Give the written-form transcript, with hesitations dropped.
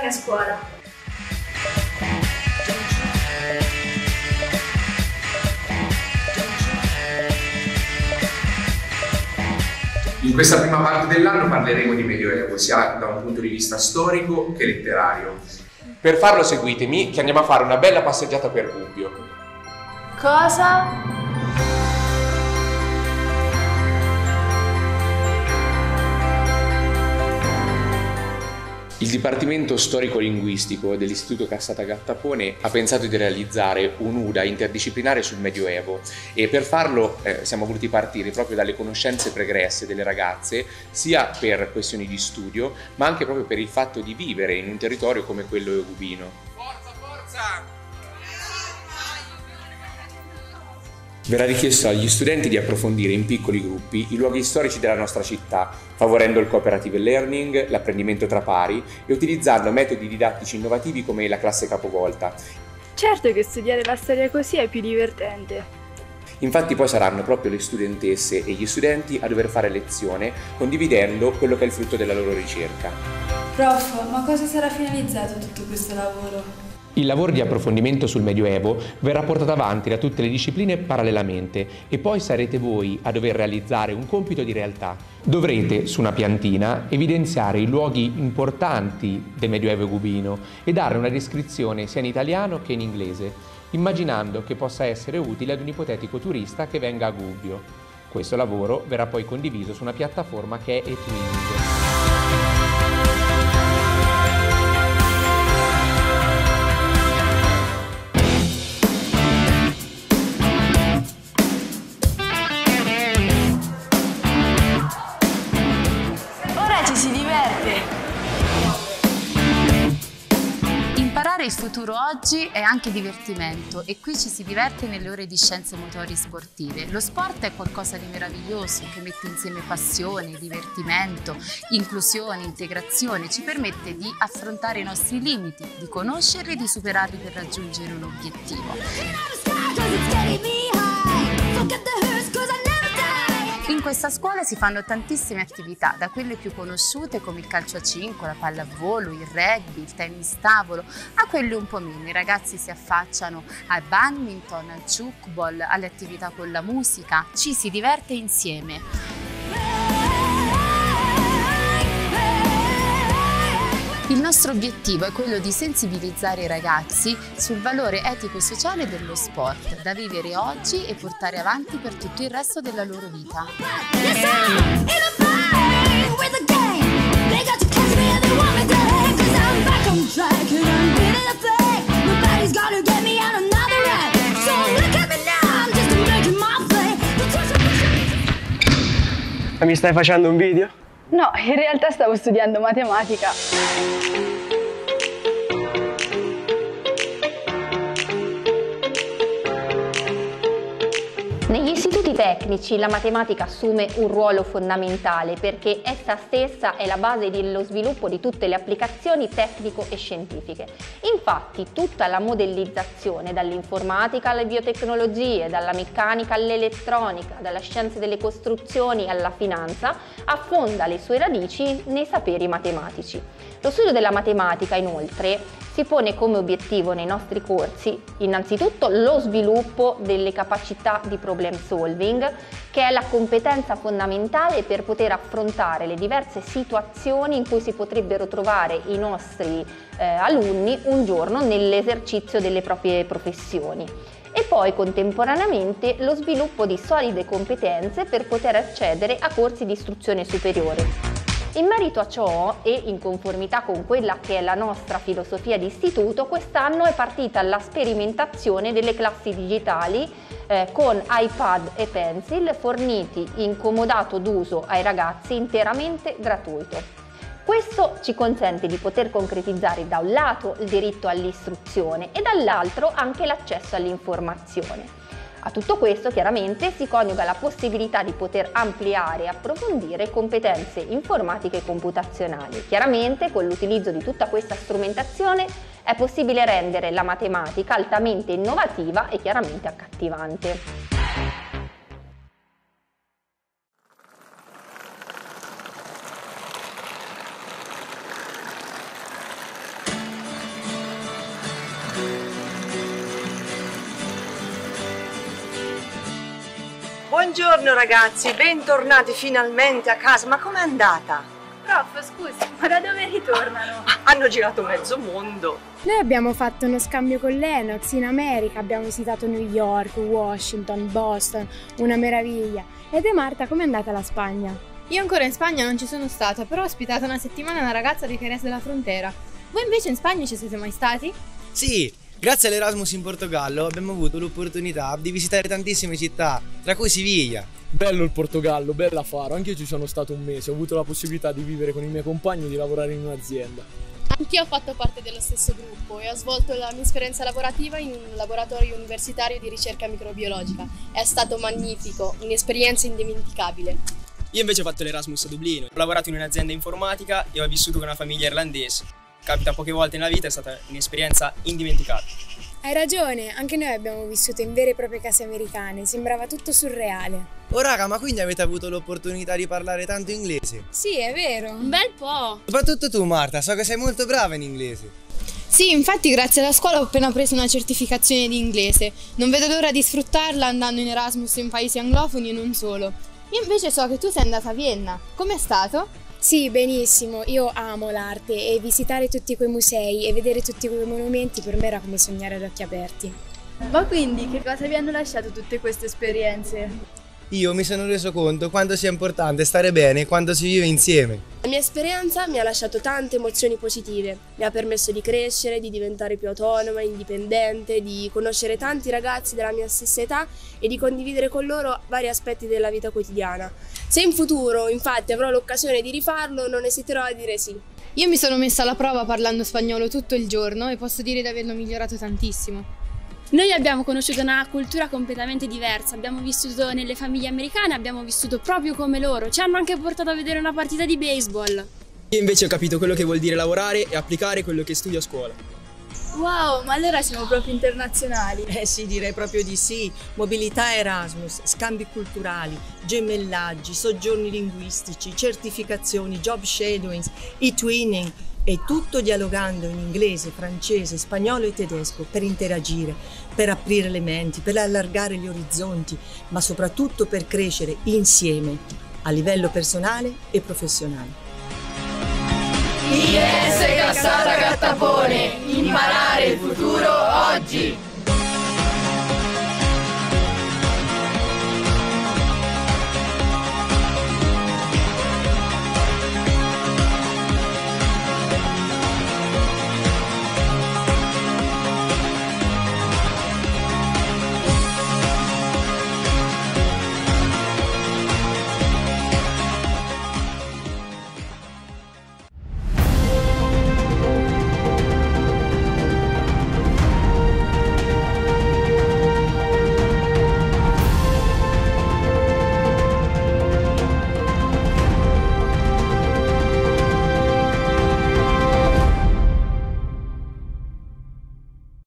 a scuola. In questa prima parte dell'anno parleremo di Medioevo, sia da un punto di vista storico che letterario. Per farlo seguitemi, che andiamo a fare una bella passeggiata per Gubbio. Cosa? Il Dipartimento Storico-Linguistico dell'Istituto Cassata Gattapone ha pensato di realizzare un'UDA interdisciplinare sul Medioevo e per farlo siamo voluti partire proprio dalle conoscenze pregresse delle ragazze, sia per questioni di studio, ma anche proprio per il fatto di vivere in un territorio come quello egubino. Forza, forza! Verrà richiesto agli studenti di approfondire in piccoli gruppi i luoghi storici della nostra città, favorendo il cooperative learning, l'apprendimento tra pari e utilizzando metodi didattici innovativi come la classe capovolta. Certo che studiare la storia così è più divertente. Infatti poi saranno proprio le studentesse e gli studenti a dover fare lezione, condividendo quello che è il frutto della loro ricerca. Prof, ma cosa sarà finalizzato tutto questo lavoro? Il lavoro di approfondimento sul Medioevo verrà portato avanti da tutte le discipline parallelamente e poi sarete voi a dover realizzare un compito di realtà. Dovrete, su una piantina, evidenziare i luoghi importanti del Medioevo egubino e dare una descrizione sia in italiano che in inglese, immaginando che possa essere utile ad un ipotetico turista che venga a Gubbio. Questo lavoro verrà poi condiviso su una piattaforma che è eTwinning. Imparare il futuro oggi è anche divertimento e qui ci si diverte nelle ore di scienze motorie sportive. Lo sport è qualcosa di meraviglioso che mette insieme passione, divertimento, inclusione, integrazione, ci permette di affrontare i nostri limiti, di conoscerli e di superarli per raggiungere un obiettivo. In questa scuola si fanno tantissime attività, da quelle più conosciute come il calcio a 5, la pallavolo, il rugby, il tennis tavolo, a quelle un po' meno. I ragazzi si affacciano al badminton, al ciucball, alle attività con la musica, ci si diverte insieme. Il nostro obiettivo è quello di sensibilizzare i ragazzi sul valore etico e sociale dello sport, da vivere oggi e portare avanti per tutto il resto della loro vita. Ma mi stai facendo un video? No, in realtà stavo studiando matematica. Negli istituti tecnici la matematica assume un ruolo fondamentale perché essa stessa è la base dello sviluppo di tutte le applicazioni tecnico e scientifiche. Infatti tutta la modellizzazione, dall'informatica alle biotecnologie, dalla meccanica all'elettronica, dalla scienza delle costruzioni alla finanza, affonda le sue radici nei saperi matematici. Lo studio della matematica, inoltre, si pone come obiettivo nei nostri corsi innanzitutto lo sviluppo delle capacità di problem solving, che è la competenza fondamentale per poter affrontare le diverse situazioni in cui si potrebbero trovare i nostri alunni un giorno nell'esercizio delle proprie professioni. E poi contemporaneamente lo sviluppo di solide competenze per poter accedere a corsi di istruzione superiore. In merito a ciò e in conformità con quella che è la nostra filosofia di istituto, quest'anno è partita la sperimentazione delle classi digitali con iPad e pencil forniti in comodato d'uso ai ragazzi interamente gratuito. Questo ci consente di poter concretizzare da un lato il diritto all'istruzione e dall'altro anche l'accesso all'informazione. A tutto questo chiaramente si coniuga la possibilità di poter ampliare e approfondire competenze informatiche e computazionali. Chiaramente con l'utilizzo di tutta questa strumentazione è possibile rendere la matematica altamente innovativa e chiaramente accattivante. Buongiorno ragazzi, bentornati finalmente a casa. Ma com'è andata? Prof, scusi, ma da dove ritornano? Hanno girato mezzo mondo. Noi abbiamo fatto uno scambio con Lennox in America, abbiamo visitato New York, Washington, Boston, una meraviglia. E te Marta, com'è andata la Spagna? Io ancora in Spagna non ci sono stata, però ho ospitato una settimana una ragazza di Jerez della Frontera. Voi invece in Spagna ci siete mai stati? Sì, grazie all'Erasmus in Portogallo abbiamo avuto l'opportunità di visitare tantissime città, tra cui Siviglia. Bello il Portogallo, bella Faro, anche io ci sono stato un mese, ho avuto la possibilità di vivere con i miei compagni e di lavorare in un'azienda. Anch'io ho fatto parte dello stesso gruppo e ho svolto la mia esperienza lavorativa in un laboratorio universitario di ricerca microbiologica. È stato magnifico, un'esperienza indimenticabile. Io invece ho fatto l'Erasmus a Dublino, ho lavorato in un'azienda informatica e ho vissuto con una famiglia irlandese. Capita poche volte nella vita, è stata un'esperienza indimenticabile. Hai ragione, anche noi abbiamo vissuto in vere e proprie case americane, sembrava tutto surreale. Oh raga, ma quindi avete avuto l'opportunità di parlare tanto inglese? Sì, è vero. Un bel po'. Soprattutto tu Marta, so che sei molto brava in inglese. Sì, infatti grazie alla scuola ho appena preso una certificazione di inglese. Non vedo l'ora di sfruttarla andando in Erasmus in paesi anglofoni e non solo. Io invece so che tu sei andata a Vienna. Com'è stato? Sì, benissimo, io amo l'arte e visitare tutti quei musei e vedere tutti quei monumenti per me era come sognare ad occhi aperti. Ma quindi che cosa vi hanno lasciato tutte queste esperienze? Io mi sono reso conto quanto sia importante stare bene quando si vive insieme. La mia esperienza mi ha lasciato tante emozioni positive, mi ha permesso di crescere, di diventare più autonoma, indipendente, di conoscere tanti ragazzi della mia stessa età e di condividere con loro vari aspetti della vita quotidiana. Se in futuro infatti avrò l'occasione di rifarlo, non esiterò a dire sì. Io mi sono messa alla prova parlando spagnolo tutto il giorno e posso dire di averlo migliorato tantissimo. Noi abbiamo conosciuto una cultura completamente diversa, abbiamo vissuto nelle famiglie americane, abbiamo vissuto proprio come loro, ci hanno anche portato a vedere una partita di baseball. Io invece ho capito quello che vuol dire lavorare e applicare quello che studio a scuola. Wow, ma allora siamo proprio internazionali. Sì, direi proprio di sì. Mobilità Erasmus, scambi culturali, gemellaggi, soggiorni linguistici, certificazioni, job shadowing, e-twinning. E tutto dialogando in inglese, francese, spagnolo e tedesco per interagire, per aprire le menti, per allargare gli orizzonti, ma soprattutto per crescere insieme a livello personale e professionale. IS Cassata Gattapone, imparare il futuro oggi!